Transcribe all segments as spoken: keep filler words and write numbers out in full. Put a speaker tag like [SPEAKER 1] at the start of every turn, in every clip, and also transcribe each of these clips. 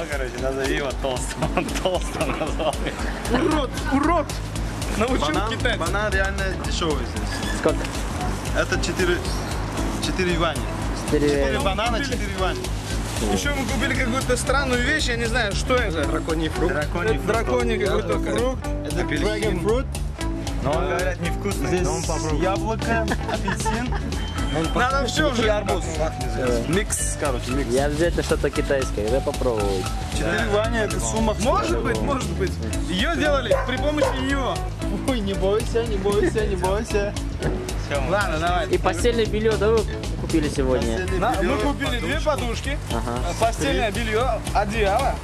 [SPEAKER 1] короче, назови его толстым. Он толстым назвал.
[SPEAKER 2] Урод, урод! Научил
[SPEAKER 3] Банан,
[SPEAKER 2] китайцев.
[SPEAKER 3] банан реально дешевый здесь.
[SPEAKER 4] Сколько?
[SPEAKER 3] Это четыре юаня. четыре банана, четыре юаня.
[SPEAKER 2] Еще мы купили какую-то странную вещь, я не знаю, что это.
[SPEAKER 3] Драконий фрукт.
[SPEAKER 1] Драконий
[SPEAKER 2] Это драконий какой-то фрукт.
[SPEAKER 3] Это dragon fruit.
[SPEAKER 1] Но он, говорят, невкусный,
[SPEAKER 3] Здесь
[SPEAKER 1] но он попробует.
[SPEAKER 3] яблоко, апельсин.
[SPEAKER 2] Надо все
[SPEAKER 3] И
[SPEAKER 2] уже.
[SPEAKER 3] арбуз. Микс, короче, микс.
[SPEAKER 4] Я обязательно что-то китайское, да попробовать.
[SPEAKER 3] четыре юаня это сумма.
[SPEAKER 2] Может быть, может быть. Ее делали при помощи нее.
[SPEAKER 3] Ой, не бойся, не бойся, не бойся.
[SPEAKER 2] Ладно, давай.
[SPEAKER 4] И постельное белье, да, вы купили сегодня?
[SPEAKER 2] На- мы купили две подушки,
[SPEAKER 4] Ага.
[SPEAKER 2] постельное белье, одеяло.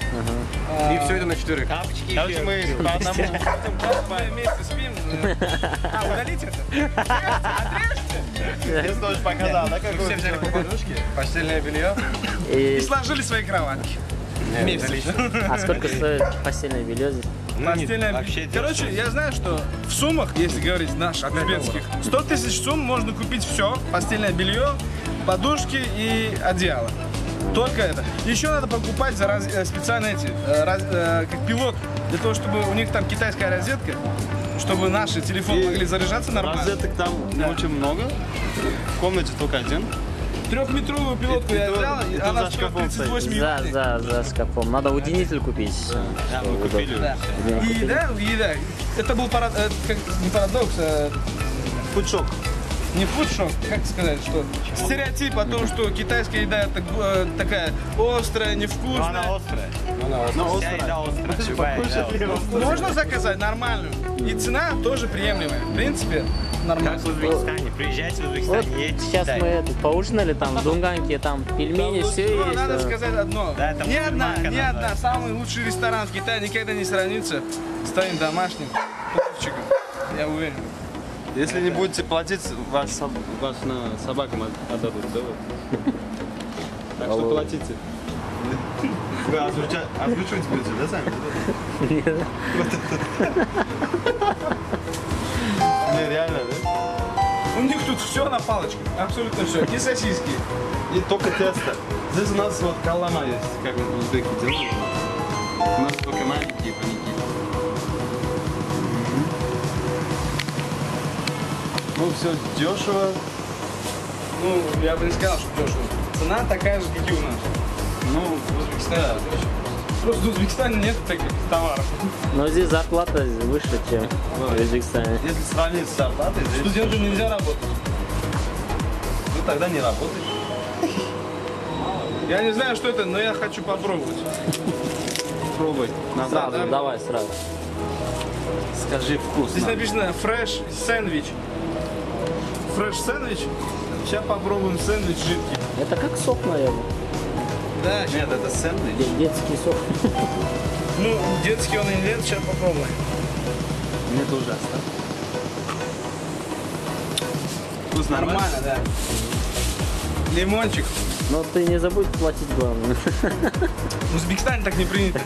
[SPEAKER 3] И все это на четверых.
[SPEAKER 1] Тапочки
[SPEAKER 3] Короче, мы по одному.
[SPEAKER 2] Мы вместе спим. А, удалить это? Отрежьте?
[SPEAKER 3] Я тоже показал, да, как
[SPEAKER 2] Все взяли по подушке, постельное белье и
[SPEAKER 4] И...
[SPEAKER 2] сложили свои кроватки. Вместе.
[SPEAKER 4] А сколько стоит постельное белье здесь?
[SPEAKER 2] Постельное
[SPEAKER 1] вообще
[SPEAKER 2] белье. Короче, я знаю, что в суммах, если говорить наш, узбекских, сто тысяч сумм можно купить все. Постельное белье, подушки и одеяло. Только это. Еще надо покупать за раз- э, специально эти, э, раз- э, как пилот, для того, чтобы у них там китайская розетка, чтобы наши телефоны могли заряжаться нормально.
[SPEAKER 3] Розеток там не очень много. В комнате только один.
[SPEAKER 2] Трехметровую пилотку я
[SPEAKER 3] И то-
[SPEAKER 2] взял,
[SPEAKER 3] и
[SPEAKER 2] и
[SPEAKER 3] то
[SPEAKER 2] она
[SPEAKER 3] за
[SPEAKER 2] стоит
[SPEAKER 3] шкафом
[SPEAKER 2] тридцать восемь
[SPEAKER 4] За,
[SPEAKER 2] юаней.
[SPEAKER 4] за, за шкафом. Надо удлинитель купить.
[SPEAKER 1] Да, мы купили.
[SPEAKER 2] Да.
[SPEAKER 4] Блин,
[SPEAKER 2] И
[SPEAKER 4] купили?
[SPEAKER 2] да, и да. Это был парад- э, как, не парадокс, а
[SPEAKER 3] Фудшок.
[SPEAKER 2] не фудшок, как сказать, что стереотип о том, что китайская еда это э, такая острая,
[SPEAKER 1] Но
[SPEAKER 2] невкусная.
[SPEAKER 1] она острая.
[SPEAKER 3] Но
[SPEAKER 1] Вся еда острая. Любая еда острая.
[SPEAKER 2] Можно заказать нормальную. И цена тоже приемлемая. В принципе,
[SPEAKER 1] Как
[SPEAKER 2] нормально.
[SPEAKER 1] в Узбекистане. Приезжайте в
[SPEAKER 4] Вот
[SPEAKER 1] Узбекистан, едьте в
[SPEAKER 4] сейчас
[SPEAKER 1] Китай.
[SPEAKER 4] мы это, поужинали там в Дунганке, там пельмени, все
[SPEAKER 2] Но
[SPEAKER 4] есть.
[SPEAKER 2] надо
[SPEAKER 4] да.
[SPEAKER 2] сказать одно.
[SPEAKER 1] Да, это
[SPEAKER 2] ни одна,
[SPEAKER 1] мусульманка
[SPEAKER 2] ни одна,
[SPEAKER 1] называется.
[SPEAKER 2] самый лучший ресторан в Китае никогда не сравнится с твоим домашним пловчиком. Я уверен.
[SPEAKER 3] Если не будете платить, ваш, соб... ваш на собакам от- отдадут, да? вот? Так что
[SPEAKER 4] Алло.
[SPEAKER 3] платите. Вы озвуча- озвучивать будете, да, сами? Не, реально, да?
[SPEAKER 2] У них тут все на палочках, абсолютно все. И сосиски.
[SPEAKER 3] И только тесто. Здесь у нас вот калама есть, как узбеки делают. У нас только маленькие паники. Ну, все дешево.
[SPEAKER 2] Ну, я бы не сказал, что дешево. Цена такая же, как и у нас.
[SPEAKER 3] Ну, в Узбекистане.
[SPEAKER 2] Просто в Узбекистане нет таких товаров.
[SPEAKER 4] Но здесь зарплата выше, чем в Узбекистане.
[SPEAKER 3] Если сравнить с зарплатой, здесь
[SPEAKER 2] Студентам нельзя работать.
[SPEAKER 3] ну, тогда не работает.
[SPEAKER 2] Я не знаю, что это, но я хочу попробовать.
[SPEAKER 3] Пробуй. Назад.
[SPEAKER 4] Сразу, давай сразу.
[SPEAKER 3] Скажи вкус.
[SPEAKER 2] Здесь написано фреш сэндвич. Фреш сэндвич. Сейчас попробуем сэндвич жидкий.
[SPEAKER 4] Это как сок, наверное.
[SPEAKER 2] Да,
[SPEAKER 3] Нет, это сэндвич.
[SPEAKER 4] Де- Детский сок.
[SPEAKER 2] ну, детский он или нет, сейчас попробуем.
[SPEAKER 3] Нет, ужасно. Вкус нормально?
[SPEAKER 2] Нормально, да. Лимончик.
[SPEAKER 4] Но ты не забудь платить, главное.
[SPEAKER 2] В Узбекистане так не принято.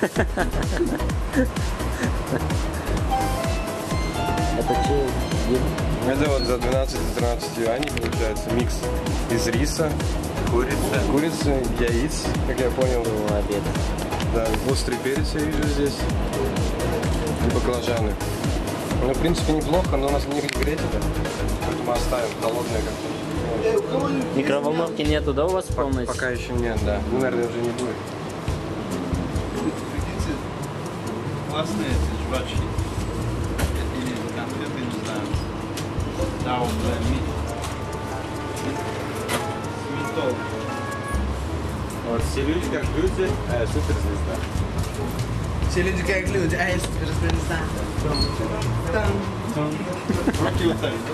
[SPEAKER 4] Это че?
[SPEAKER 5] Это вот за двенадцать-тринадцать юаней получается микс из риса,
[SPEAKER 1] Курица.
[SPEAKER 5] курицы, яиц, как я понял.
[SPEAKER 4] Ну, обед.
[SPEAKER 5] Да, острый перец я вижу здесь. И баклажаны. Ну, в принципе, неплохо, но у нас не греть это. Поэтому оставим холодное как-то.
[SPEAKER 4] Микроволновки нету, да, у вас в комнате?
[SPEAKER 5] Пока еще нет, да. Ну, наверное, уже не будет.
[SPEAKER 3] Прикиньте, классные эти жвачки. Или конфеты, не знаю. Да, вот, да, ми- Ментол.
[SPEAKER 1] Вот все люди как люди, э, суперзвезда.
[SPEAKER 2] Все люди как люди, а я суперзвезда.
[SPEAKER 3] Руки вот так.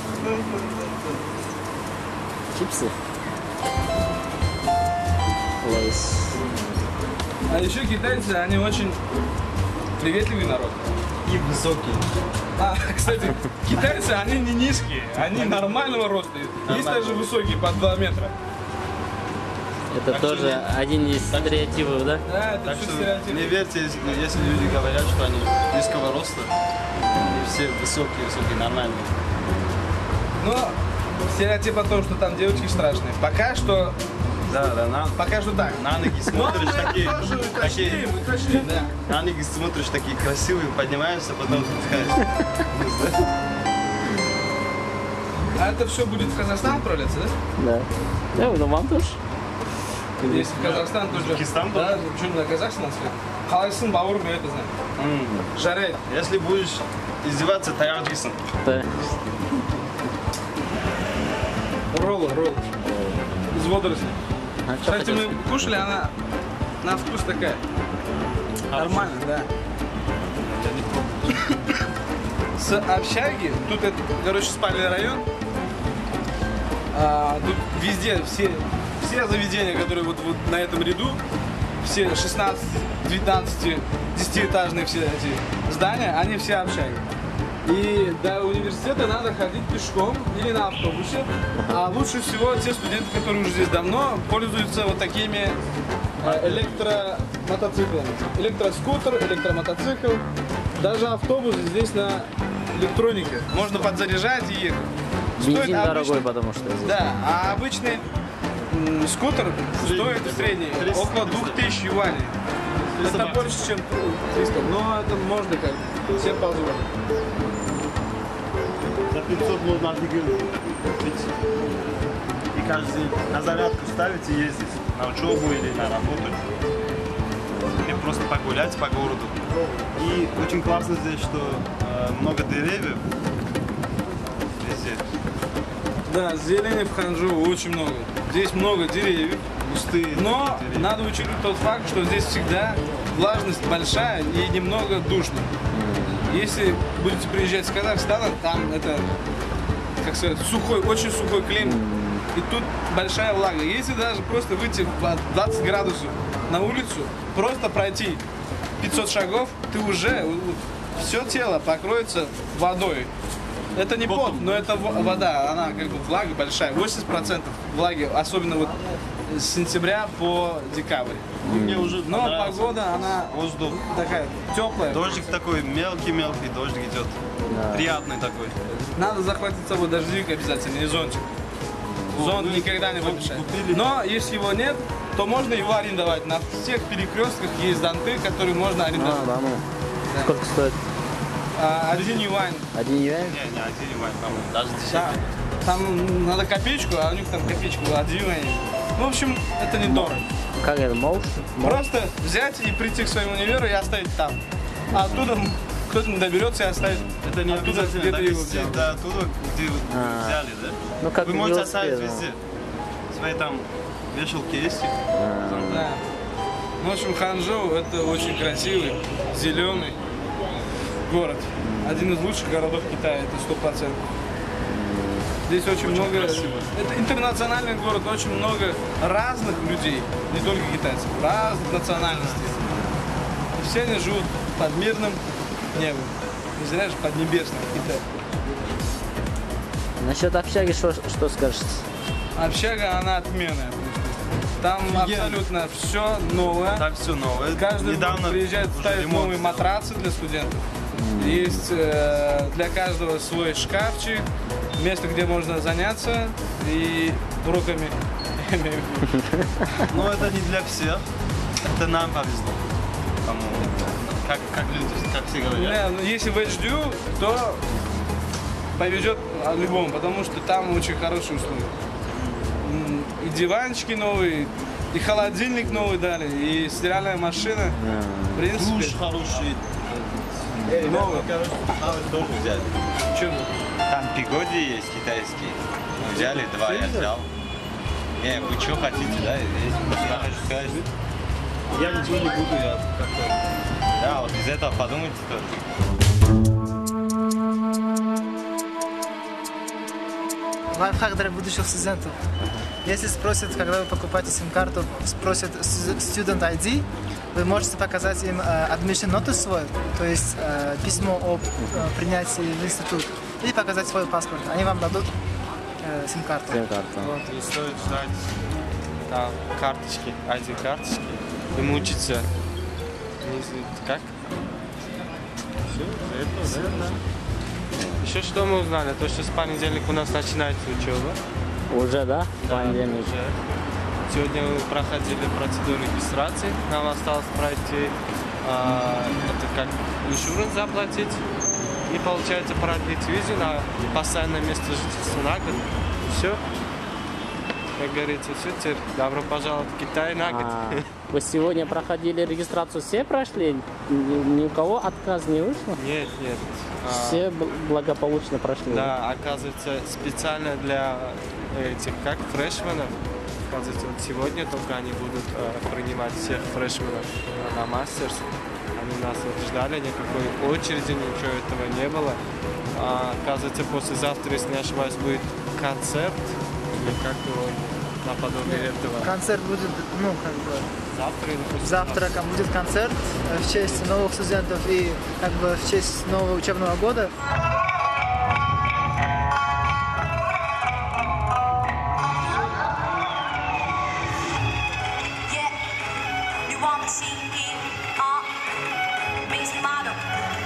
[SPEAKER 4] Чипсы. Лейс.
[SPEAKER 2] А еще китайцы, они очень приветливый народ.
[SPEAKER 3] И высокие.
[SPEAKER 2] А, кстати, китайцы, они не низкие, они нормального роста. Есть даже высокие, под два метра.
[SPEAKER 4] Это
[SPEAKER 3] Так
[SPEAKER 4] тоже
[SPEAKER 3] что
[SPEAKER 4] один из стереотипов, да?
[SPEAKER 2] Да, это
[SPEAKER 3] Так
[SPEAKER 2] все
[SPEAKER 3] что
[SPEAKER 2] стереотипы.
[SPEAKER 3] не верьте, если, если люди говорят, что они низкого роста. И все высокие-высокие, нормальные.
[SPEAKER 2] Но стереотип о том, что там девочки страшные. Пока что
[SPEAKER 3] Да, да, на,
[SPEAKER 2] Пока что так.
[SPEAKER 3] на ноги
[SPEAKER 2] Но
[SPEAKER 3] смотришь
[SPEAKER 2] мы
[SPEAKER 3] такие,
[SPEAKER 2] тоже
[SPEAKER 3] такие,
[SPEAKER 2] уточним, уточним, да.
[SPEAKER 3] на ноги смотришь такие красивые, поднимаешься, потом спускаешься.
[SPEAKER 2] А это все будет в Казахстан отправляться, да?
[SPEAKER 4] Да. Да, ну мам тоже.
[SPEAKER 2] Если в Казахстан тоже.
[SPEAKER 3] Туркестан
[SPEAKER 2] Да, что на Казахстан сказать. Халайсын баур, мы это знаем.
[SPEAKER 3] М.
[SPEAKER 2] Жарет.
[SPEAKER 3] Если будешь издеваться, таярдыйсың.
[SPEAKER 4] Да.
[SPEAKER 2] Роллы, роллы. Из водорослей.
[SPEAKER 4] А что
[SPEAKER 2] Кстати,
[SPEAKER 4] хотел?
[SPEAKER 2] мы кушали, она на вкус такая. Нормально, да. С общаги, тут это, короче, спальный район. А, тут везде все, все заведения, которые вот, вот на этом ряду, все шестнадцать, девятнадцать, десятиэтажные все эти здания, они все общаги. И до университета надо ходить пешком или на автобусе. А лучше всего те студенты, которые уже здесь давно, пользуются вот такими э, электромотоциклами. Электроскутер, электромотоцикл. Даже автобус здесь на электронике. Можно подзаряжать и ехать. Стоит
[SPEAKER 4] Бензин
[SPEAKER 2] обычный-
[SPEAKER 4] дорогой, потому что здесь.
[SPEAKER 2] Да, а обычный м, скутер стоит в среднем около двух тысяч юаней. Это больше, чем триста, но это можно как себе позволить.
[SPEAKER 3] За пятьсот можно офигенно купить. И каждый день на зарядку ставить и ездить на учебу или на работу. Или просто погулять по городу. И очень классно здесь, что э, много деревьев везде.
[SPEAKER 2] Да, зелени в Ханчжоу очень много. Здесь много деревьев.
[SPEAKER 3] Густые
[SPEAKER 2] Но
[SPEAKER 3] деревья.
[SPEAKER 2] надо учитывать тот факт, что здесь всегда влажность большая и немного душно. Если будете приезжать с Казахстана, там это, как сказать, сухой, очень сухой климат. И тут большая влага. Если даже просто выйти в двадцать градусов на улицу, просто пройти пятьсот шагов, ты уже, все тело покроется водой. Это не пот, но это во- вода, она как бы влага большая, восемьдесят процентов влаги, особенно вот с сентября по декабрь.
[SPEAKER 3] Мне уже
[SPEAKER 2] Но
[SPEAKER 3] понравился
[SPEAKER 2] погода, она
[SPEAKER 3] воздух.
[SPEAKER 2] такая теплая.
[SPEAKER 3] Дождик такой мелкий-мелкий, дождик идет. Приятный такой.
[SPEAKER 2] Надо захватить с собой дождевик обязательно и зонтик. Зонт
[SPEAKER 3] мы
[SPEAKER 2] никогда не
[SPEAKER 3] зонтик
[SPEAKER 2] помешает.
[SPEAKER 3] купили.
[SPEAKER 2] Но если его нет, то можно его арендовать. На всех перекрестках есть зонты, которые можно
[SPEAKER 4] А,
[SPEAKER 2] арендовать.
[SPEAKER 4] да ну. Сколько стоит?
[SPEAKER 2] А, один юань.
[SPEAKER 4] Один юань?
[SPEAKER 3] Не, не один юань, по-моему, даже
[SPEAKER 2] Да.
[SPEAKER 3] десятый.
[SPEAKER 2] Там надо копеечку, а у них там копеечку один юань. Ну, в общем, это недорого.
[SPEAKER 4] Как это, молш?
[SPEAKER 2] Просто взять и прийти к своему универу и оставить там. А оттуда кто-то не доберется и оставить.
[SPEAKER 3] Это не
[SPEAKER 2] оттуда,
[SPEAKER 3] обязательно
[SPEAKER 2] где ты его
[SPEAKER 3] довести
[SPEAKER 2] взял.
[SPEAKER 3] до оттуда, где вы
[SPEAKER 4] А.
[SPEAKER 3] взяли, да?
[SPEAKER 4] Ну, как
[SPEAKER 3] Вы можете
[SPEAKER 4] велосипед,
[SPEAKER 3] оставить
[SPEAKER 4] да.
[SPEAKER 3] везде. Свои там вешалки есть.
[SPEAKER 2] Да. Ну, в общем, Ханчжоу это очень красивый, зеленый город. Один из лучших городов Китая, это сто процентов. Здесь очень, много... Это интернациональный город, очень много разных людей, не только китайцев, разных национальностей. И все они живут под мирным небом. Не зря же под небесным Китай.
[SPEAKER 4] Насчет общаги что, что скажете?
[SPEAKER 2] Общага, она отменная. Там
[SPEAKER 3] Офигенно.
[SPEAKER 2] абсолютно все новое.
[SPEAKER 3] Там все новое.
[SPEAKER 2] Каждый
[SPEAKER 3] Недавно
[SPEAKER 2] год приезжает,
[SPEAKER 3] уже
[SPEAKER 2] ставит
[SPEAKER 3] ремонт
[SPEAKER 2] новые
[SPEAKER 3] сделали.
[SPEAKER 2] матрацы для студентов. Есть э, для каждого свой шкафчик, место, где можно заняться и уроками. я имею в виду.
[SPEAKER 3] Но это не для всех. Это нам повезло. По-моему. Как, как люди, как все говорят.
[SPEAKER 2] Не, ну, если в эйч ди ю, то повезет а, любому, потому что там очень хорошие условия. М, И диванчики новые, и холодильник новый дали, и стиральная машина. В принципе,
[SPEAKER 3] Душ хороший.
[SPEAKER 2] новый.
[SPEAKER 1] Короче, Хавы тоже взяли.
[SPEAKER 2] Чё?
[SPEAKER 1] Там пигоди есть китайские. Мы взяли два, я взял. Не, вы что хотите, да? Есть. Я хочу сказать.
[SPEAKER 3] Я ничего не буду, я как-то...
[SPEAKER 1] Да, вот из этого подумайте тоже.
[SPEAKER 6] Лайфхак для будущих студентов. Если спросят, когда вы покупаете сим-карту, спросят Student ай ди, вы можете показать им э, admission notice свой, то есть э, письмо о э, принятии в институт, или показать свой паспорт. Они вам дадут э, сим-карту.
[SPEAKER 4] Сим-карту.
[SPEAKER 2] Вот.
[SPEAKER 3] Не стоит ждать там карточки, ай ди-карточки и мучиться. Не знаю, как? Все, да? Еще что мы узнали? То, что с понедельника у нас начинается учеба.
[SPEAKER 4] Уже, да? В понедельник.
[SPEAKER 3] Уже.
[SPEAKER 5] Сегодня мы проходили процедуру регистрации. Нам осталось пройти, а, это как иншуранс заплатить. И получается продлить визу на постоянное место жительства на год. Все. Как говорится, все, теперь добро пожаловать в Китай на год.
[SPEAKER 4] А, вы сегодня проходили регистрацию, все прошли? Ни, ни у кого отказ не вышло?
[SPEAKER 5] Нет, нет. А,
[SPEAKER 4] Все б- благополучно прошли?
[SPEAKER 5] Да, оказывается, специально для этих, как фрешменов, оказывается, вот сегодня только они будут э, принимать всех фрешменов на мастерс. Они нас вот ждали, никакой очереди, ничего этого не было. А, оказывается, послезавтра, если не ошибаюсь, будет концерт, или как его наподобие этого.
[SPEAKER 6] Концерт будет, ну, как бы,
[SPEAKER 5] Завтра или послезавтра?
[SPEAKER 6] завтра там будет концерт э, в честь новых студентов и как бы в честь нового учебного года.
[SPEAKER 7] Yeah, you want machine in uh, Mixed model.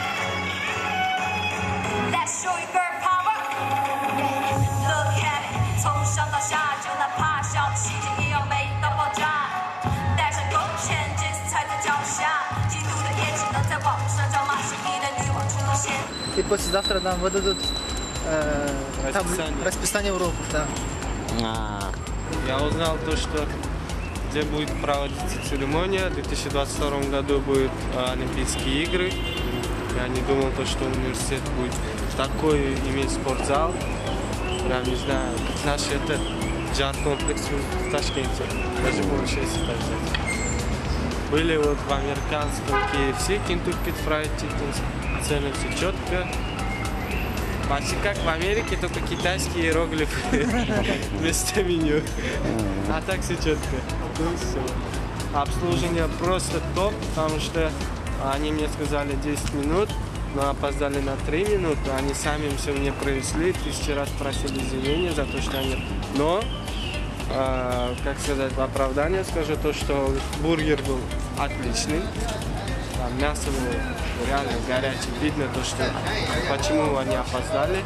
[SPEAKER 7] Let's show you girl power. Look at it， 从上到下，就哪怕小的细节也要美到爆炸。带上勾芡，这次踩在脚下，嫉妒的眼睛能在网上叫马戏一的女王出现。
[SPEAKER 6] И послезавтра нам выдадут э, там
[SPEAKER 5] Расписание.
[SPEAKER 6] расписание уроков, да.
[SPEAKER 4] А,
[SPEAKER 5] Я узнал то, что где будет проводиться церемония. В две тысячи двадцать втором году будут э, Олимпийские игры. Я не думал, то, что университет будет такой иметь спортзал. Прям не знаю, наш это джар-комплекс в Ташкенте. Даже больше, если так взять. Были вот в американском кей эф си, Kentucky Fried Chicken, цены все четко. Почти как в Америке, только китайские иероглифы вместо меню. А так все четко. Ну, все. Обслуживание просто топ, потому что они мне сказали десять минут, но опоздали на три минуты. Они сами все мне провезли, тысячу раз просили извинения за то, что они... Но, э, как сказать, в оправдание скажу то, что бургер был отличный. Там мясо было реально горячее. Видно то, что почему они опоздали.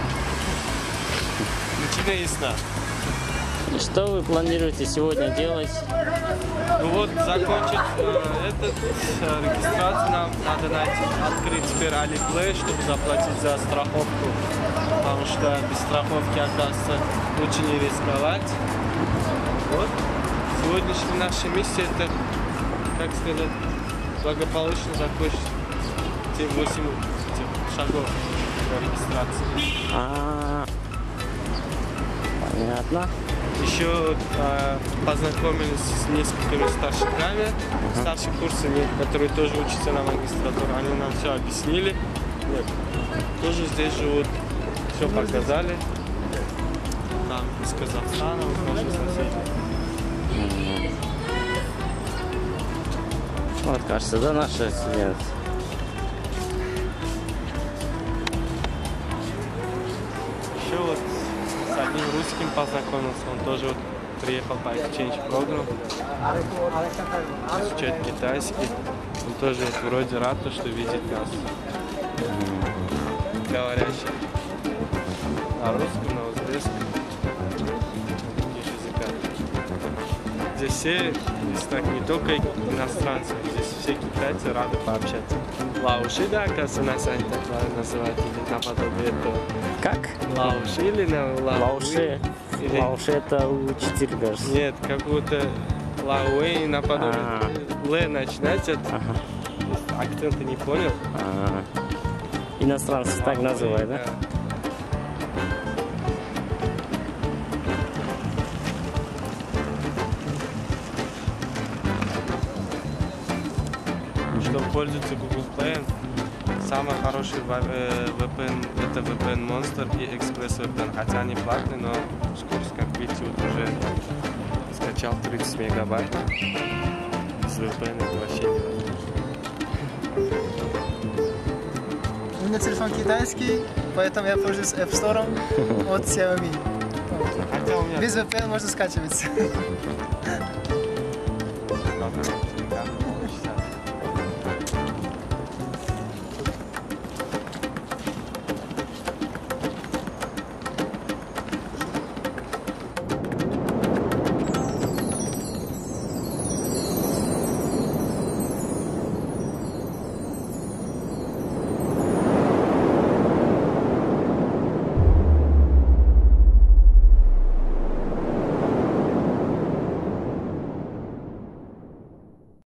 [SPEAKER 5] Причина ясна.
[SPEAKER 4] и что вы планируете сегодня делать?
[SPEAKER 5] Ну вот, закончить э, этот э, регистрацию нам надо найти, открыть теперь Alipay, чтобы заплатить за страховку. Потому что без страховки, оказывается, лучше не рисковать. Вот. Сегодняшняя наша миссия это, как сказать, благополучно закончить те восемь этих шагов до регистрации.
[SPEAKER 4] А, понятно.
[SPEAKER 5] Еще э, познакомились с несколькими старшиками, старших курсов, которые тоже учатся на магистратуре. Они нам все объяснили. Нет, тоже здесь живут, все показали. Там из Казахстана, вот наши соседи.
[SPEAKER 4] Вот, кажется, да, наши студенты.
[SPEAKER 5] Еще вот с одним русским познакомился, он тоже вот приехал по exchange программ, изучать китайский. Он тоже вот вроде рад, что видит нас, говорящих на русском, на узбекском, других языках. Здесь все, здесь так не только иностранцы, здесь все китайцы рады пообщаться. Лауши, да, оказывается, нас они так называют, или наподобие этого.
[SPEAKER 4] Как?
[SPEAKER 5] Лауши или на
[SPEAKER 4] Лауши.
[SPEAKER 5] Или-
[SPEAKER 4] Лауши это учитель, кажется.
[SPEAKER 5] Нет, как будто лауэй наподобие.
[SPEAKER 4] А.
[SPEAKER 5] Л начинается,
[SPEAKER 4] Ага.
[SPEAKER 5] акцент ты не понял.
[SPEAKER 4] А, иностранцы так называют, да?
[SPEAKER 5] Чтобы пользоваться Google Play, самый хороший ви пи эн это ви пи эн Monster и Express ви пи эн. Хотя они платные, но скорость, как видите, вот уже скачал тридцать мегабайт. С ви пи эн это вообще невозможно.
[SPEAKER 6] У меня телефон китайский, поэтому я пользуюсь App Store от Xiaomi.
[SPEAKER 5] Хотя у меня
[SPEAKER 6] Без ви пи эн можно скачивать.